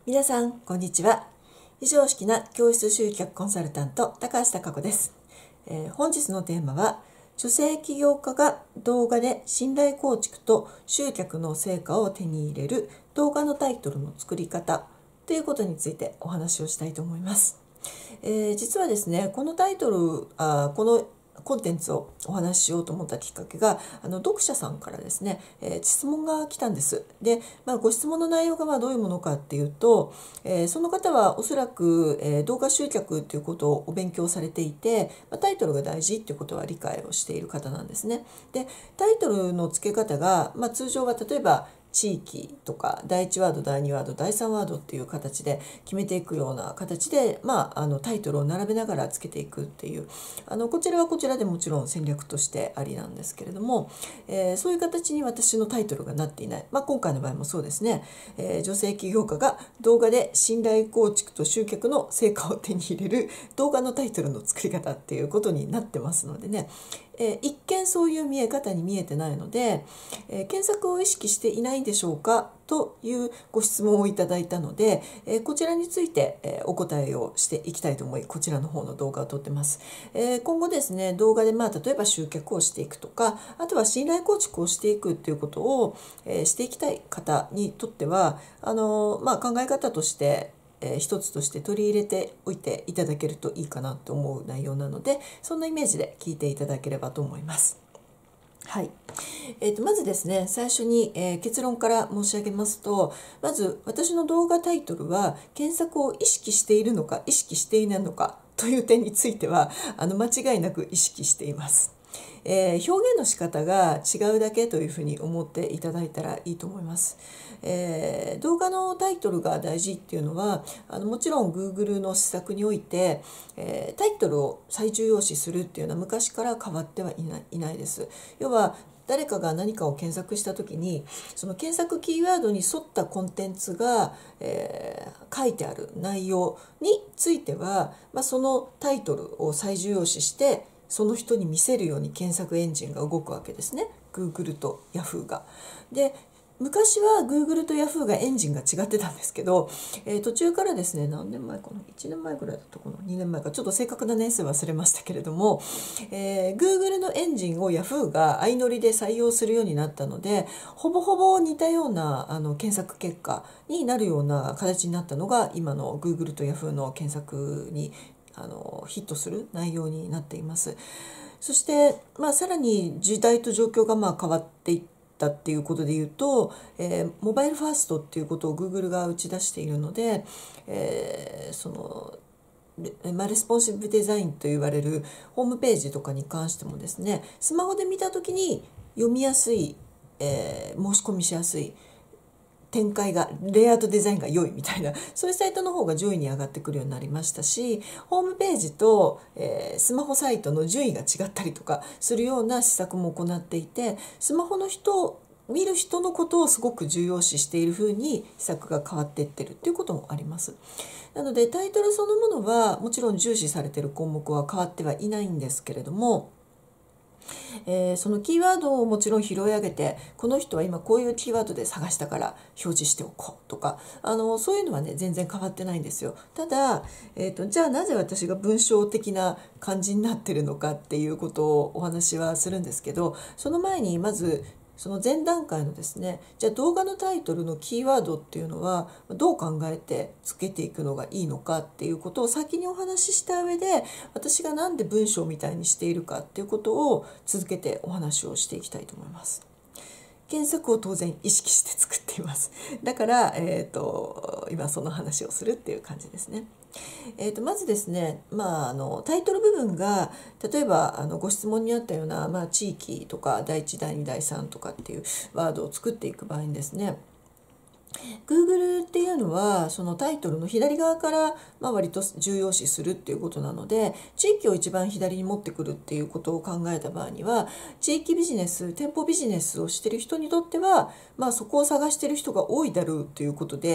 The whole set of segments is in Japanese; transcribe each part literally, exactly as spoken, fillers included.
皆さんこんにちは。非常識な教室集客コンサルタント高橋貴子です。えー、本日のテーマは女性起業家が動画で信頼構築と集客の成果を手に入れる動画のタイトルの作り方ということについてお話をしたいと思います。えー、実はですね、このタイトルあこのコンテンツをお話ししようと思ったきっかけがあの読者さんからですね、えー、質問が来たんです。で、まあ、ご質問の内容がまあどういうものかっていうと、えー、その方はおそらく、えー、動画集客ということをお勉強されていて、まあ、タイトルが大事っていうことは理解をしている方なんですね。で、タイトルの付け方が、まあ、通常は例えば地域とかだいいちワードだいにワードだいさんワードっていう形で決めていくような形で、まあ、あのタイトルを並べながらつけていくっていうあのこちらはこちらでもちろん戦略としてありなんですけれども、えー、そういう形に私のタイトルがなっていない、まあ、今回の場合もそうですね、えー、女性起業家が動画で信頼構築と集客の成果を手に入れる動画のタイトルの作り方っていうことになってますのでね、えー、一見そういう見え方に見えてないので、えー、検索を意識していないでしょうかというご質問をいただいたので、えー、こちらについて、えー、お答えをしていきたいと思い、こちらの方の動画を撮ってます。えー、今後ですね、動画でまあ例えば集客をしていくとか、あとは信頼構築をしていくということを、えー、していきたい方にとっては、あのーまあ、考え方としてえー、一つとして取り入れておいていただけるといいかなと思う内容なので、そんなイメージで聞いていただければと思います。はい。えー、とまずですね、最初に、えー、結論から申し上げますと、まず私の動画タイトルは検索を意識しているのか意識していないのかという点についてはあの間違いなく意識しています。えー、表現の仕方が違うだけというふうに思っていただいたらいいと思います。えー、動画のタイトルが大事っていうのはあのもちろん Google の施策において、えー、タイトルを最重要視するっていうのは昔から変わってはいない、いないです。要は誰かが何かを検索した時にその検索キーワードに沿ったコンテンツが、えー、書いてある内容については、まあ、そのタイトルを最重要視してその人に見せるように検索エンジンが動くわけですね。 Google と Yahoo が。で、昔は Google と Yahoo がエンジンが違ってたんですけど、えー、途中からですね、何年前かな、いちねんまえぐらいだったかな、にねんまえか、ちょっと正確な年数忘れましたけれども、えー、Google のエンジンを Yahoo が相乗りで採用するようになったので、ほぼほぼ似たようなあの検索結果になるような形になったのが今の Google と Yahoo の検索にあのヒットする内容になっています。そして、まあ、さらに時代と状況がまあ変わっていったっていうことで言うと、えー、モバイルファーストっていうことを Google が打ち出しているので、えー、そのまあ、レスポンシブデザインと言われるホームページとかに関してもですね、スマホで見た時に読みやすい、えー、申し込みしやすい展開がレイアウトデザインが良いみたいな、そういうサイトの方が上位に上がってくるようになりましたし、ホームページと、えー、スマホサイトの順位が違ったりとかするような施策も行っていて、スマホの人見る人のことをすごく重要視しているふうに施策が変わっていってるっていうこともあります。なのでタイトルそのものはもちろん重視されている項目は変わってはいないんですけれども、えー、そのキーワードをもちろん拾い上げて、この人は今こういうキーワードで探したから表示しておこうとか、あのそういうのはね全然変わってないんですよ。ただ、えーと、じゃあなぜ私が文章的な感じになってるのかっていうことをお話はするんですけど、その前にまずその前段階のですね、じゃあ動画のタイトルのキーワードっていうのはどう考えてつけていくのがいいのかっていうことを先にお話しした上で、私がなんで文章みたいにしているかっていうことを続けてお話をしていきたいと思います。検索を当然意識して作っています。だから、えーと、今その話をするっていう感じですね。えー、とまずですね、まあ、あのタイトル部分が例えばあのご質問にあったような、まあ、地域とかだいいちだいにだいさんとかっていうワードを作っていく場合にですね、Google っていうのはそのタイトルの左側から、まあ、割と重要視するっていうことなので、地域を一番左に持ってくるっていうことを考えた場合には、地域ビジネス、店舗ビジネスをしている人にとっては、まあ、そこを探している人が多いだろうということで、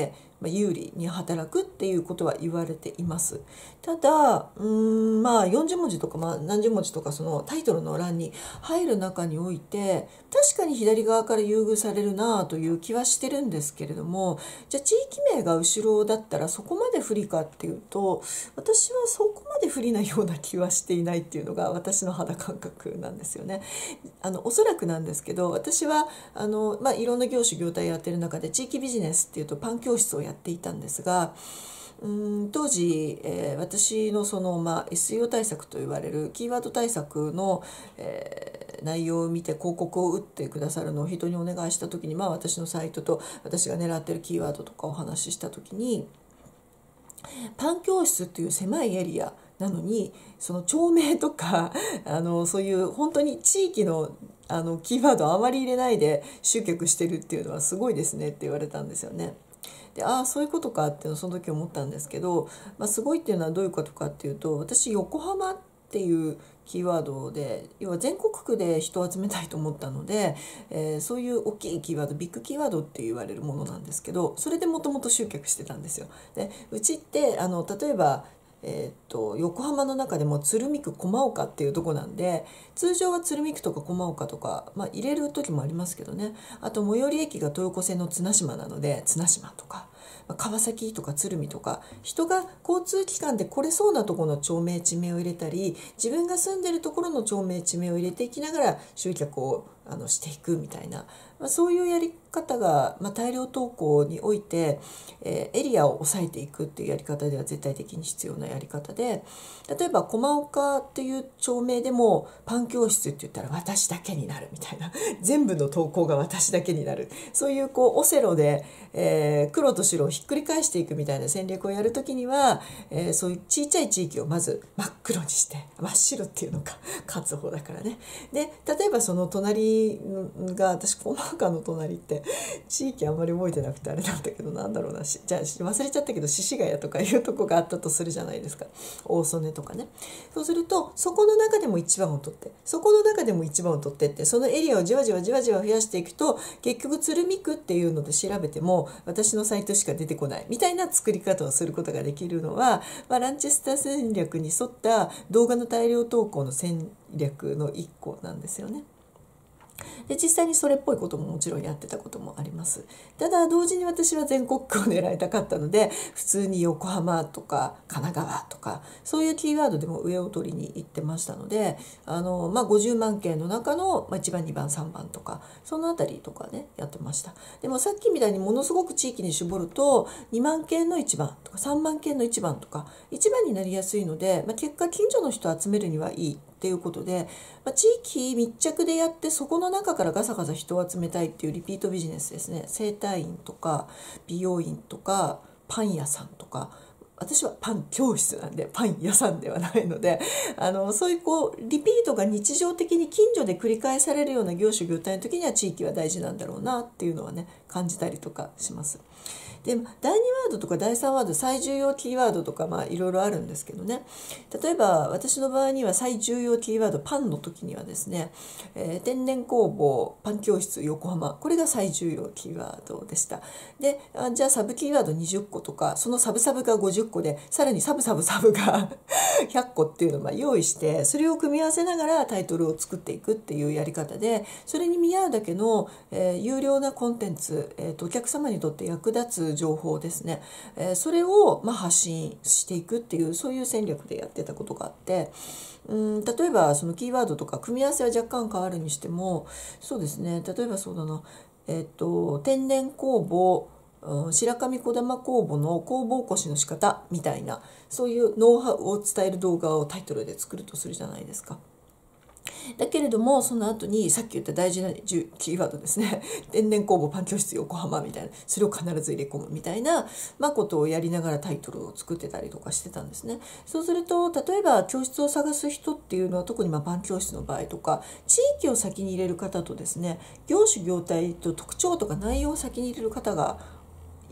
まあ、有利に働くっていうことは言われています。ただうーんまあよんじゅう文字とか、まあ、何十文字とかそのタイトルの欄に入る中において確かに左側から優遇されるなという気はしてるんですけれども、じゃあ地域名が後ろだったらそこまで不利かっていうと、私はそこまで不利なような気はしていないっていうのが私の肌感覚なんですよね。あのおそらくなんですけど、私はあの、まあ、いろんな業種業態やってる中で地域ビジネスっていうとパン教室をやっていたんですが、うん当時、えー私のその、まあ、エスイーオー 対策と言われるキーワード対策の、えー内容を見て広告を打ってくださるのを人にお願いした時に、まあ、私のサイトと私が狙ってるキーワードとかお話しした時に、パン教室っていう狭いエリアなのにその町名とかあのそういう本当に地域のあのキーワードをあまり入れないで集客してるっていうのはすごいですねって言われたんですよね。でああそういうことかっていうのをその時思ったんですけど、まあ、すごいっていうのはどういうことかっていうと、私横浜っていうキーワードで要は全国区で人を集めたいと思ったので、えーそういう大きいキーワードビッグキーワードって言われるものなんですけど、それでもともと集客してたんですよ。でうちってあの例えばえー、っと横浜の中でも鶴見区駒岡っていうとこなんで、通常は鶴見区とか駒岡とか、まあ、入れる時もありますけどね、あと最寄り駅が豊子線の綱島なので綱島とか、まあ、川崎とか鶴見とか人が交通機関で来れそうなところの町名地名を入れたり、自分が住んでるところの町名地名を入れていきながら集客をあのしていくみたいな、まあ、そういうやり方が、まあ、大量投稿において、えーエリアを抑えていくっていうやり方では絶対的に必要なやり方で、例えば駒岡っていう町名でもパン教室って言ったら私だけになるみたいな全部の投稿が私だけになる、そういうこうオセロで、えー黒と白をひっくり返していくみたいな戦略をやるときには、えーそういう小さい地域をまず真っ黒にして、真っ白っていうのか勝つ方だからね。で例えばその隣が、私駒岡の隣って地域あんまり覚えてなくてあれなんだけど、なんだろうな、しじゃあ忘れちゃったけど獅子ヶ谷とかいうとこがあったとするじゃないですか、大曽根とかね。そうするとそこの中でも一番を取って、そこの中でも一番を取ってって、そのエリアをじわじわじわじわ増やしていくと、結局鶴見区っていうので調べても私のサイトしか出てこないみたいな作り方をすることができるのは、まあ、ランチェスター戦略に沿った動画の大量投稿の戦略の一個なんですよね。で実際にそれっぽいことももちろんやってたこともあります。ただ同時に私は全国区を狙いたかったので、普通に横浜とか神奈川とかそういうキーワードでも上を取りに行ってましたので、あの、まあ、ごじゅうまん件の中のいちばんにばんさんばんとかそのあたりとかねやってました。でもさっきみたいにものすごく地域に絞るとにまん件のいちばんとかさんまん件のいちばんとかいちばんになりやすいので、まあ、結果近所の人を集めるにはいいっていうことで、まあ、地域密着でやってそこの中からガサガサ人を集めたいっていうリピートビジネスですね。整体院とか美容院とかパン屋さんとか、私はパン教室なんでパン屋さんではないので、あのそういうこうリピートが日常的に近所で繰り返されるような業種業態の時には地域は大事なんだろうなっていうのはね感じたりとかします。でだいにワードとかだいさんワード、最重要キーワードとかまあいろいろあるんですけどね、例えば私の場合には最重要キーワードパンの時にはですね、えー天然工房パン教室横浜、これが最重要キーワードでした。であじゃあサブキーワードにじゅっことか、そのサブサブがごじゅっこでさらにサブサブサブがひゃっこっていうのをまあ用意して、それを組み合わせながらタイトルを作っていくっていうやり方で、それに見合うだけの、えー有料なコンテンツ、えーとお客様にとって役立つ情報ですね、えーそれをまあ発信していくっていう、そういう戦略でやってたことがあって、うん例えばそのキーワードとか組み合わせは若干変わるにしても、そうですね、例えばそうだな、えっと天然酵母、うん白神小玉酵母の酵母起こしの仕方みたいな、そういうノウハウを伝える動画をタイトルで作るとするじゃないですか。だけれどもその後にさっき言った大事なキーワードですね天然酵母パン教室横浜みたいな、それを必ず入れ込むみたいな、まあ、ことをやりながらタイトルを作ってたりとかしてたんですね。そうすると例えば教室を探す人っていうのは、特にまあパン教室の場合とか地域を先に入れる方とですね、業種業態と特徴とか内容を先に入れる方が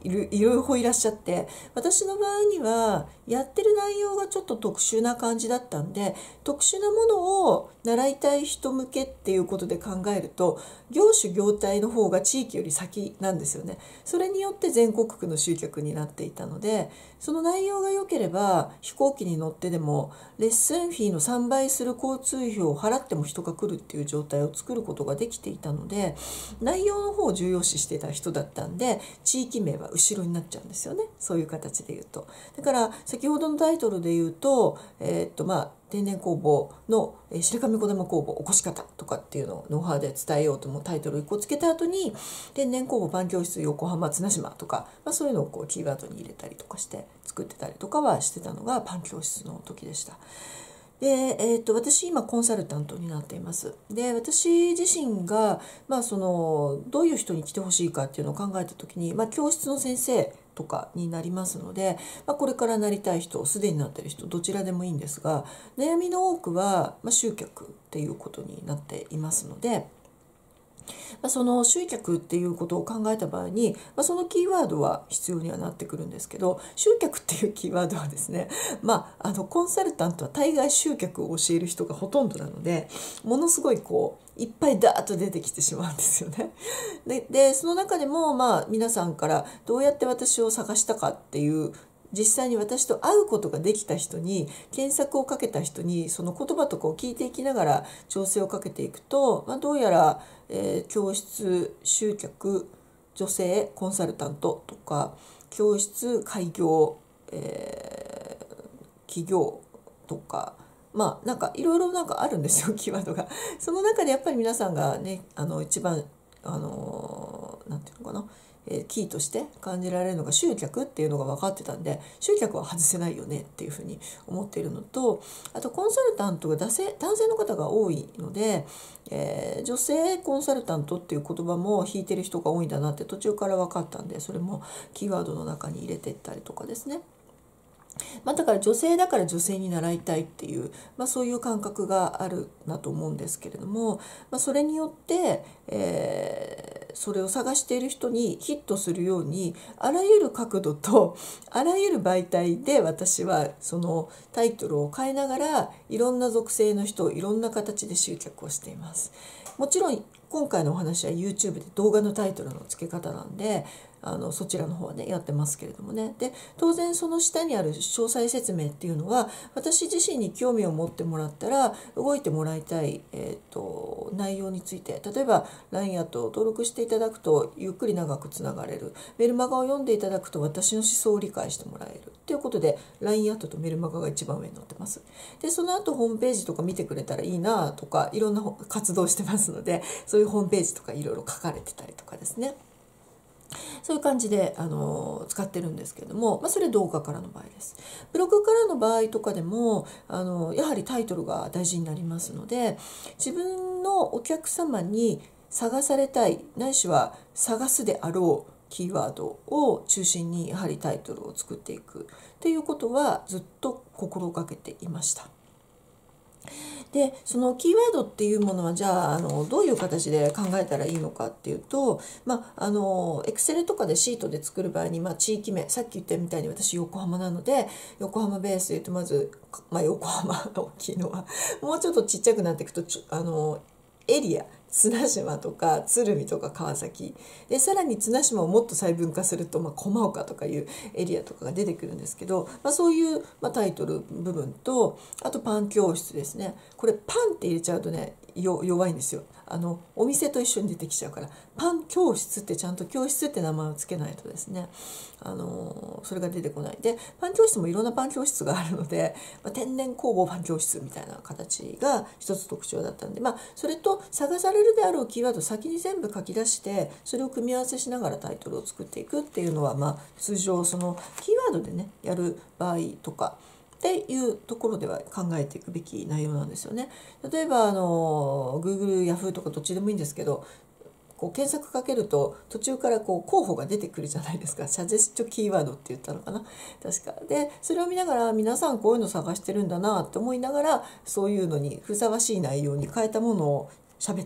いるいろいろいらっしゃって、私の場合にはやってる内容がちょっと特殊な感じだったんで、特殊なものを習いたい人向けっていうことで考えると、業種業態の方が地域より先なんですよね。それによって全国区の集客になっていたので、その内容が良ければ飛行機に乗ってでもレッスンフィーのさんばいする交通費を払っても人が来るっていう状態を作ることができていたので、内容の方を重要視してた人だったんで、地域名は後ろになっちゃうんですよね。そういう形で言うと。だから先ほどのタイトルで言うと、えー、っとまあ天然工房の白神小玉工房起こし方とかっていうのをノウハウで伝えようともタイトルいっこつけた後に、天然工房パン教室横浜綱島とか、まあ、そういうのをこうキーワードに入れたりとかして作ってたりとかはしてたのがパン教室の時でした。で、えー、と私今コンサルタントになっています。で、私自身が、まあ、そのどういう人に来てほしいかっていうのを考えた時に、まあ、教室の先生とかになりますので、まあ、これからなりたい人、すでになっている人、どちらでもいいんですが、悩みの多くは、まあ、集客っていうことになっていますので、まあ、その集客っていうことを考えた場合に、まあ、そのキーワードは必要にはなってくるんですけど、集客っていうキーワードはですね、まあ、あのコンサルタントは大概集客を教える人がほとんどなので、ものすごいこういっぱいダーッと出てきてしまうんですよね。で、でその中でも、まあ、皆さんからどうやって私を探したかっていう実際に私と会うことができた人に、検索をかけた人にその言葉とかを聞いていきながら調整をかけていくと、まあ、どうやら、えー、教室集客女性コンサルタントとか教室開業、えー、企業とか、まあなんかいろいろなんかあるんですよ、キーワードが。その中でやっぱり皆さんがね、あの一番あのなんていうのかな、キーとして感じられるのが集客っていうのが分かってたんで、集客は外せないよねっていうふうに思っているのと、あとコンサルタントが男性男性の方が多いので、えー、女性コンサルタントっていう言葉も引いてる人が多いんだなって途中から分かったんで、それもキーワードの中に入れていったりとかですね。まあ、だから女性だから女性に習いたいっていう、まあ、そういう感覚があるなと思うんですけれども、まあ、それによって、えー、それを探している人にヒットするように、あらゆる角度とあらゆる媒体で私はそのタイトルを変えながら、いろんな属性の人をいろんな形で集客をしています。もちろん今回のお話は YouTube で動画のタイトルの付け方なんで、あのそちらの方はねやってますけれどもね。で、当然その下にある詳細説明っていうのは、私自身に興味を持ってもらったら動いてもらいたい、えー、と内容について、例えば ライン アットを登録していただくとゆっくり長くつながれる、メルマガを読んでいただくと私の思想を理解してもらえるということで ライン アットとメルマガが一番上に載ってます。で、その後ホームページとか見てくれたらいいなとか、いろんな活動してますので、そういうホームページとかいろいろ書かれてたりとかですね、そういう感じであの使ってるんですけれども、まあ、それ動画からの場合です。ブログからの場合とかでもあのやはりタイトルが大事になりますので、自分のお客様に探されたいないしは探すであろうキーワードを中心にやはりタイトルを作っていくということはずっと心がけていました。で、そのキーワードっていうものはじゃあ、あのどういう形で考えたらいいのかっていうと、まあ、あの Excel とかでシートで作る場合に、まあ、地域名、さっき言ったみたいに私横浜なので横浜ベースで言うと、まず、まあ、横浜大きいのはもうちょっとちっちゃくなっていくとあのエリア、綱島とか鶴見とか川崎で、さらに綱島をもっと細分化すると、まあ、駒岡とかいうエリアとかが出てくるんですけど、まあ、そういう、まあ、タイトル部分と、あとパン教室ですね。これパンって入れちゃうとねよ弱いんですよ。あのお店と一緒に出てきちゃうから、パン教室ってちゃんと教室って名前をつけないとですね、あのそれが出てこない。で、パン教室もいろんなパン教室があるので、まあ、天然工房パン教室みたいな形が一つ特徴だったんで、まあ、それと探されるであろうキーワードを先に全部書き出して、それを組み合わせしながらタイトルを作っていくっていうのは、まあ、通常そのキーワードでねやる場合とかっていうところでは考えていくべき内容なんですよね。例えばあの Google、Yahoo とかどっちでもいいんですけど、こう検索かけると途中からこう候補が出てくるじゃないですか。サジェストキーワードって言ったのかな、確かで。それを見ながら、皆さんこういうの探してるんだなって思いながら、そういうのにふさわしい内容に変えたものをしゃべ、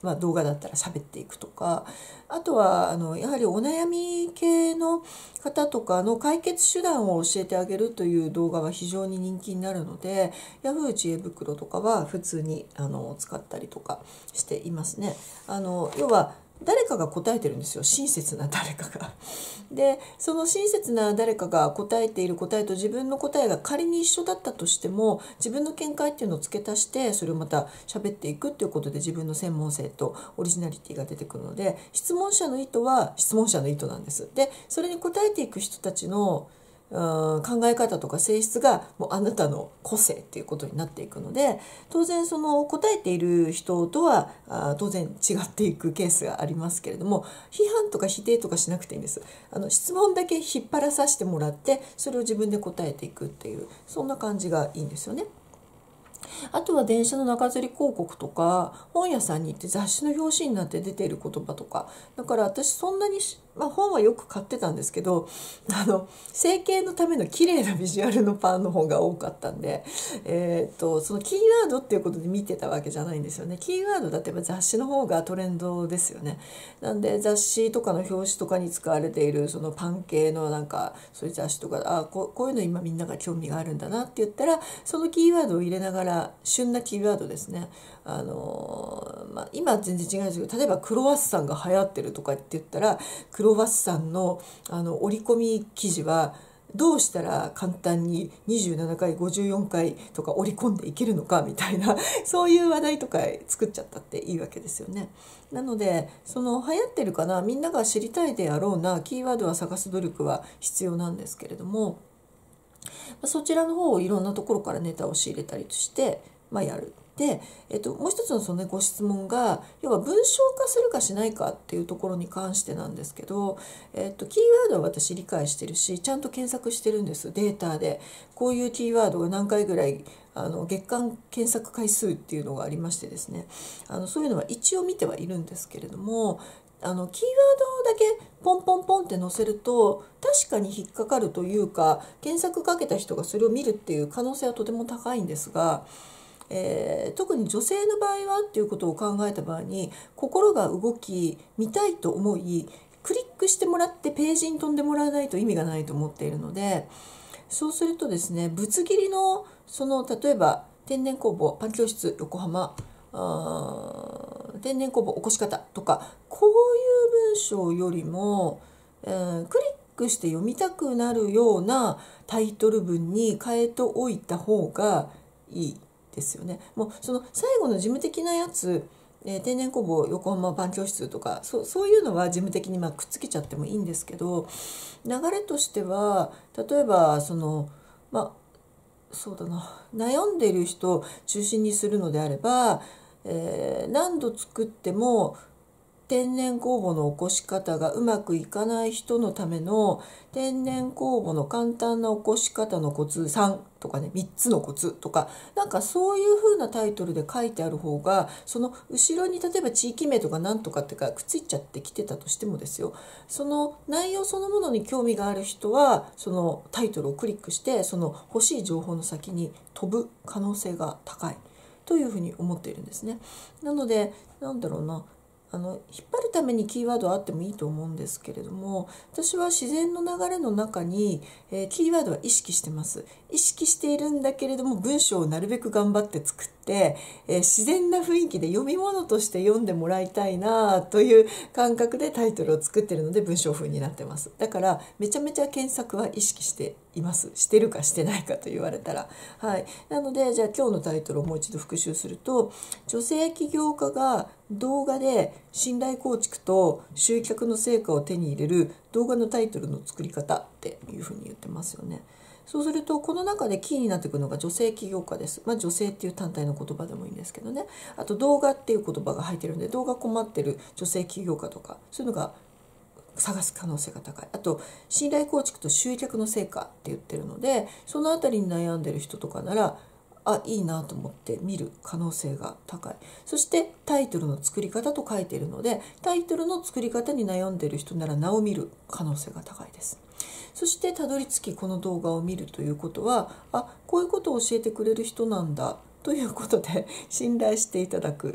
まあ、動画だったら喋っていくとか、あとはあのやはりお悩み系の方とかの解決手段を教えてあげるという動画は非常に人気になるので、ヤフー知恵袋とかは普通にあの使ったりとかしていますね。あの要は誰かが答えてるんですよ、親切な誰かが。でその親切な誰かが答えている答えと自分の答えが仮に一緒だったとしても、自分の見解っていうのを付け足してそれをまた喋っていくっていうことで自分の専門性とオリジナリティが出てくるので、質問者の意図は質問者の意図なんです。でそれに答えていく人たちの考え方とか性質がもうあなたの個性っていうことになっていくので、当然その答えている人とは当然違っていくケースがありますけれども、批判とか否定とかしなくていいんです。あの質問だけ引っ張らさせてもらってそれを自分で答えていくっていう、そんな感じがいいんですよね。あとは電車の中吊り広告とか本屋さんに行って雑誌の表紙になって出ている言葉とか、だから私そんなに、まあ、本はよく買ってたんですけど、あの整形のための綺麗なビジュアルのパンの方が多かったんで、えー、っとそのキーワードっていうことで見てたわけじゃないんですよね。キーワードだってば雑誌の方がトレンドですよね。なんで雑誌とかの表紙とかに使われているそのパン系のなんかそういう雑誌とか、あこう、こういうの今みんなが興味があるんだなって言ったら、そのキーワードを入れながら旬なキーワードですね。あのまあ、今全然違うんですけど、例えばクロワッサンが流行ってるとかって言ったら、クロワッサンのあの折り込み生地はどうしたら簡単ににじゅうななかいごじゅうよんかいとか折り込んでいけるのかみたいなそういう話題とか作っちゃったっていいわけですよね。なのでその流行ってるかな、みんなが知りたいであろうなキーワードは探す努力は必要なんですけれども、そちらの方をいろんなところからネタを仕入れたりして、まあ、やる。で、えっと、もう一つのその、ね、ご質問が要は文章化するかしないかっていうところに関してなんですけど、えっと、キーワードは私理解してるしちゃんと検索してるんです。データでこういうキーワードが何回ぐらいあの月間検索回数っていうのがありましてですね、あのそういうのは一応見てはいるんですけれども、あのキーワードだけポンポンポンって載せると確かに引っかかるというか、検索かけた人がそれを見るっていう可能性はとても高いんですが、えー、特に女性の場合はっていうことを考えた場合に、心が動き見たいと思いクリックしてもらってページに飛んでもらわないと意味がないと思っているので、そうするとですね、ぶつ切りのその例えば天然工房パン教室横浜、あ天然工房起こし方とか、こういう文章よりも、えー、クリックして読みたくなるようなタイトル文に変えておいた方がいいですよね。もうその最後の事務的なやつ、えー、天然工房横浜パン教室とか そ, そういうのは事務的にまあくっつけちゃってもいいんですけど、流れとしては例えばそのまあそうだな、悩んでいる人を中心にするのであれば、えー、何度作っても天然酵母の起こし方がうまくいかない人のための天然酵母の簡単な起こし方のコツさんとかね、みっつのコツとか、なんかそういう風なタイトルで書いてある方が、その後ろに例えば地域名とかなんとかってかくっついちゃってきてたとしてもですよ、その内容そのものに興味がある人はそのタイトルをクリックしてその欲しい情報の先に飛ぶ可能性が高いというふうに思っているんですね。なのでなんだろうな、あの引っ張るためにキーワードはあってもいいと思うんですけれども、私は自然の流れの中に、えー、キーワードは意識してます。意識しているんだけれども文章をなるべく頑張って作って、えー、自然な雰囲気で読み物として読んでもらいたいなという感覚でタイトルを作っているので文章風になってます。だからめちゃめちゃ検索は意識しています。してるかしてないかと言われたら、はい、なのでじゃあ今日のタイトルをもう一度復習すると、女性起業家が動画で信頼構築と集客の成果を手に入れる動画のタイトルの作り方っていうふうに言ってますよね。そうするとこの中でキーになってくるのが女性起業家です。まあ女性っていう単体の言葉でもいいんですけどね。あと動画っていう言葉が入ってるんで、動画困ってる女性起業家とかそういうのが探す可能性が高い。あと信頼構築と集客の成果って言ってるので、そのあたりに悩んでる人とかならあいいなと思って見る可能性が高い。そしてタイトルの作り方と書いているので、タイトルの作り方に悩んでいる人ならなお見る可能性が高いです。そしてたどり着きこの動画を見るということは、あこういうことを教えてくれる人なんだということで信頼していただく。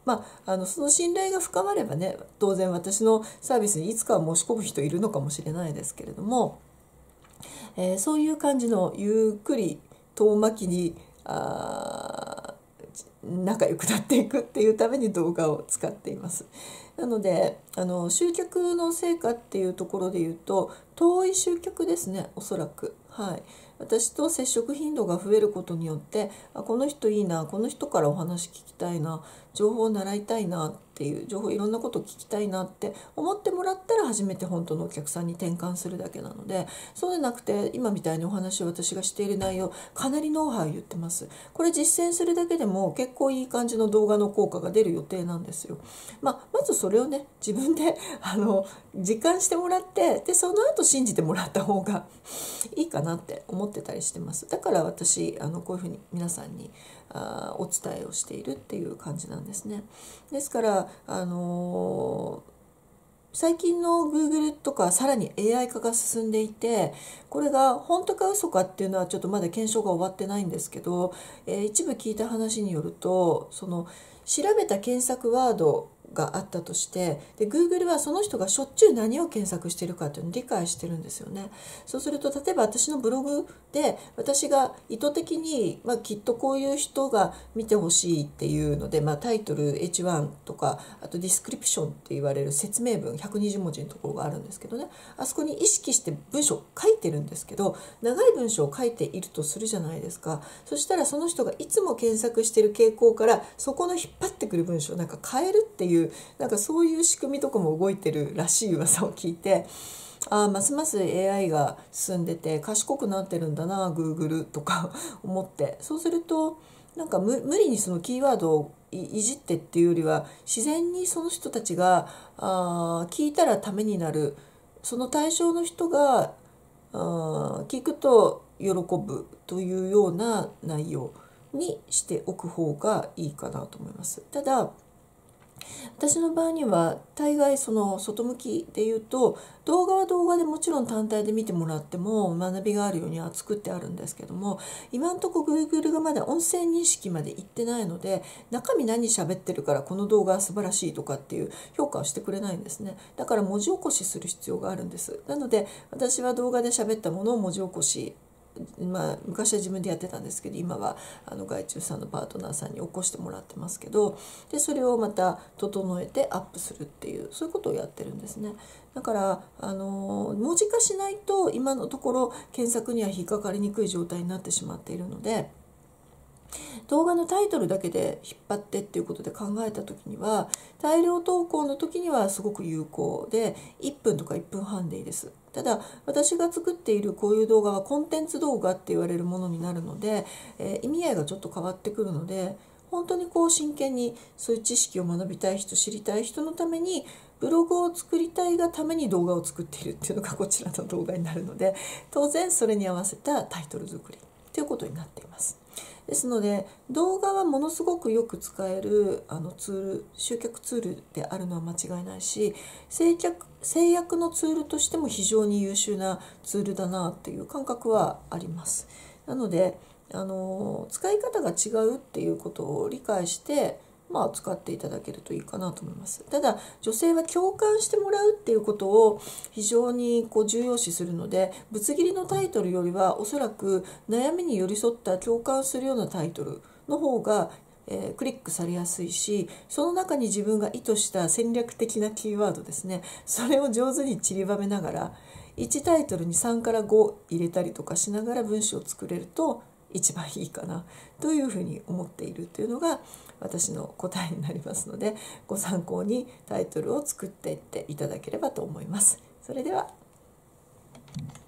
まあ、あのその信頼が深まればね、当然私のサービスにいつかは申し込む人いるのかもしれないですけれども、えー、そういう感じのゆっくり遠巻きにあ仲良くなっていくっていうために動画を使っています。なのであの集客の成果っていうところで言うと、遠い集客ですね、おそらく。はい、私と接触頻度が増えることによって、あ、この人いいな、この人からお話聞きたいな、情報を習いたいなっていう、情報いろんなことを聞きたいなって思ってもらったら初めて本当のお客さんに転換するだけなので、そうでなくて今みたいにお話を私がしている内容、かなりノウハウ言ってます。これ実践するだけでも結構いい感じの動画の効果が出る予定なんですよ。まあ、まずそれをね、自分であの実感してもらって、でその後信じてもらった方がいいかなって思ってたりしてます。だから私あのこういうふうに皆さんにあお伝えをしているっていう感じなんですね。ですからあのー最近の Google とかさらに エーアイ 化が進んでいて、これが本当か嘘かっていうのはちょっとまだ検証が終わってないんですけど、えー一部聞いた話によると、その調べた検索ワードがあったとして、で Google はその人がしょっちゅう何を検索しているかっていうのを理解してるんですよね。そうすると例えば私のブログで私が意図的に、まあ、きっとこういう人が見てほしいっていうので、まあ、タイトル エイチワン とか、あとディスクリプションって言われる説明文ひゃくにじゅうもじのところがあるんですけどね、あそこに意識して文章を書いてるんですけど、長い文章を書いているとするじゃないですか。そしたらその人がいつも検索している傾向からそこの引っ張ってくる文章をなんか変えるっていう、なんかそういう仕組みとかも動いてるらしい噂を聞いて、ああますます エーアイ が進んでて賢くなってるんだな Google とか思って、そうするとなんか 無, 無理にそのキーワードをいいじってっていうよりは、自然にその人たちがあ聞いたらためになる、その対象の人があ聞くと喜ぶというような内容にしておく方がいいかなと思います。ただ私の場合には大概その外向きで言うと、動画は動画でもちろん単体で見てもらっても学びがあるようには作ってあるんですけども、今のところ Google がまだ音声認識までいってないので、中身何喋ってるからこの動画は素晴らしいとかっていう評価をしてくれないんですね。だから文字起こしする必要があるんです。なので私は動画で喋ったものを文字起こし、まあ、昔は自分でやってたんですけど、今はあの外注さんのパートナーさんに起こしてもらってますけど、でそれをまた整えてアップするっていう、そういうことをやってるんですね。だからあの文字化しないと今のところ検索には引っかかりにくい状態になってしまっているので、動画のタイトルだけで引っ張ってっていうことで考えた時には、大量投稿の時にはすごく有効で、いっぷんとかいっぷんはんでいいです。ただ私が作っているこういう動画はコンテンツ動画って言われるものになるので、えー、意味合いがちょっと変わってくるので、本当にこう真剣にそういう知識を学びたい人、知りたい人のためにブログを作りたいがために動画を作っているっていうのがこちらの動画になるので、当然それに合わせたタイトル作りということになっています。ですので動画はものすごくよく使えるあのツール、集客ツールであるのは間違いないし、制約、制約のツールとしても非常に優秀なツールだなっていう感覚はあります。なのであの使い方が違うっていうことを理解して、まあ、使っていただけるといいかなと思います。ただ女性は共感してもらうっていうことを非常にこう重要視するので、ぶつ切りのタイトルよりはおそらく悩みに寄り添った共感するようなタイトルの方がえー、クリックされやすいし、その中に自分が意図した戦略的なキーワードですね、それを上手に散りばめながらいちタイトルにさんからご入れたりとかしながら文章を作れると一番いいかなというふうに思っているというのが私の答えになりますので、ご参考にタイトルを作っていっていただければと思います。それでは。